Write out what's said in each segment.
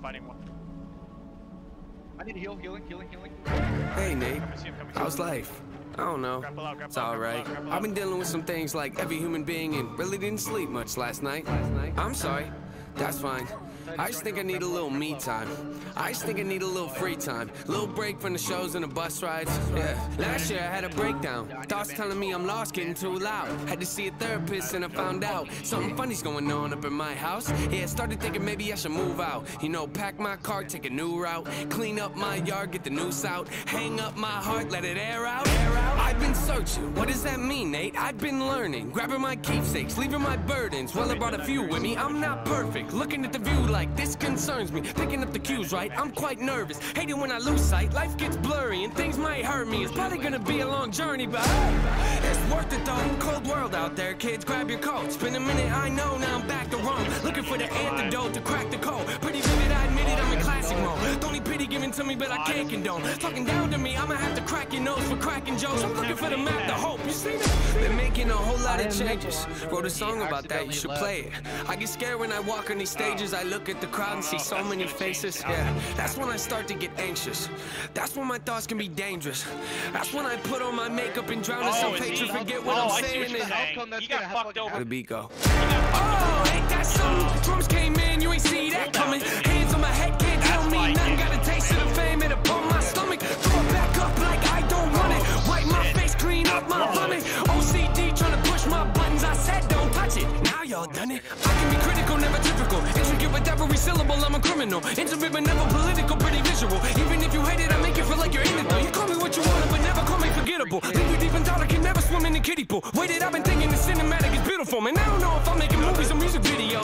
fighting one. I need healing. Hey Nate, how's life? I don't know. It's alright. I've been dealing with some things like every human being and really didn't sleep much last night. I'm sorry. That's fine. I just think I need a little me time. I just think I need a little free time. A little break from the shows and the bus rides. Yeah. Last year I had a breakdown. Thoughts telling me I'm lost, getting too loud. Had to see a therapist and I found out something funny's going on up in my house. Yeah, started thinking maybe I should move out. You know, pack my car, take a new route. Clean up my yard, get the noose out. Hang up my heart, let it air out. I've been searching. What does that mean, Nate? I've been learning. Grabbing my keepsakes, leaving my burdens. Well, I brought a few with me. I'm not perfect. Looking at the view like this concerns me. Picking up the cues right. I'm quite nervous. Hate it when I lose sight. Life gets blurry and things might hurt me. It's probably gonna be a long journey, but it's worth it though. Cold world out there, kids. Grab your coats. Been a minute, I know. Now I'm back to Rome. Looking for the antidote to crack the code. Pretty vivid, I admit it. I'm in classic mode. Don't need pity given to me, but I can't condone. Talking down to me, I'ma have to crack your nose for cracking jokes. I'm looking for the map, the hope. You see that? Been making a whole lot of changes. Wrote a song about that. You should play it. I get scared when I walk on these stages. I look at the crowd and see so many faces. Yeah, that's when I start to get anxious. That's when my thoughts can be dangerous. That's when I put on my makeup and drown in some hatred. Forget what I'm saying. You got fucked over. The beat go. Oh, ain't that something? Drums came in, you ain't see that coming. Hands on my head, can't tell me nothing. Got a taste of the fame, it upon my stomach. Throw it back up like I don't want it. Wipe my face, clean up my vomit. OCD trying to push my buttons. I said don't touch it. Now y'all done it. I can be critical, never typical. Intricate with every syllable, I'm a criminal. Intimate but never political, pretty visual. Even if you hate it, I make you feel like you're in it though. You call me what you want, but never call me forgettable. Leave you deep in thought, I can never swim in the kiddie pool. Waited, I've been thinking the cinematic is beautiful. Man, I don't know if I'm making movies or music videos.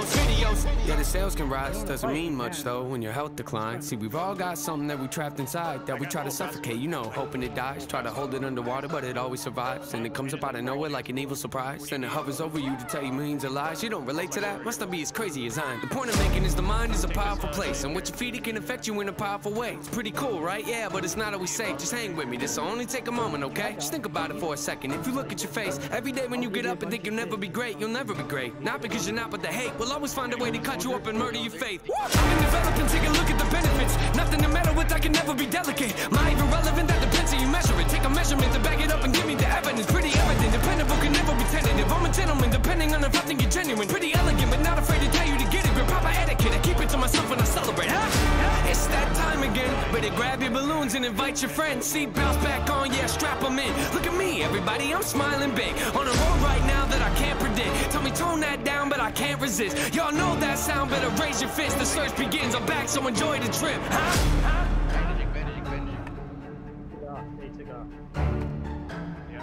Yeah, the sales can rise, doesn't mean much though when your health declines. See, we've all got something that we trapped inside that we try to suffocate, you know, hoping it dies. Try to hold it underwater, but it always survives. And it comes up out of nowhere like an evil surprise. And it hovers over you to tell you millions of lies. You don't relate to that? Must not be as crazy as I am. The point I'm making is the mind is a powerful place, and what you feed it can affect you in a powerful way. It's pretty cool, right? Yeah, but it's not always safe. Just hang with me, this'll only take a moment, okay? Just think about it for a second. If you look at your face every day when you get up and think you'll never be great, you'll never be great. Not because you're not, but the hate will always find a way to cut you up and murder your faith. I've been developing, take a look at the benefits. Nothing to meddle with, I can never be delicate. My even relevant, that depends how you measure it. Take a measurement to back it up and give me the evidence. Pretty evident, dependable, can never be tentative. I'm a gentleman, depending on if I think you're genuine. Pretty elegant, but not afraid to tell you to get it. Grip proper etiquette, I keep it to myself when I celebrate. It's that time again. Better grab your balloons and invite your friends. Seat belts back on, yeah, strap them in. Look at me, everybody, I'm smiling big. On a road right now that I can't predict. Tell me tone that down, but I can't resist. Y'all know that sound, better raise your fist. The search begins, I'm back, so enjoy the trip. Bandaging. They took off. Yeah.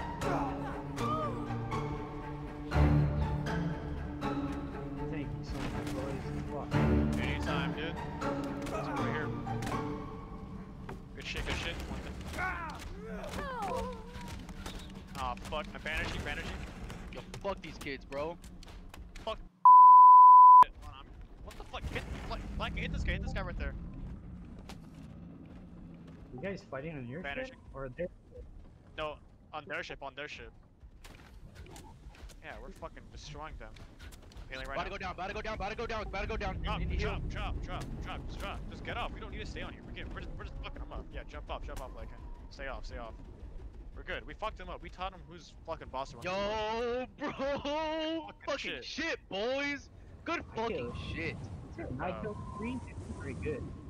Thank you so much, boys. Anytime, dude. That's over here. Good shit. One thing. Oh fuck, my bandaging. Yo, fuck these kids, bro. Fuck. What the fuck? Black, hit this guy right there. You guys fighting on your Vanishing. ship? Or their No, on their ship. Yeah, we're fucking destroying them. Healing right About to go down. Drop. Just get up. We don't need to stay on here. We're just fucking them up. Yeah, jump up, like stay off. We're good. We fucked him up. We taught him who's fucking boss around. Yo, bro. Fucking shit, boys. Good fucking shit. I killed 3. Pretty good.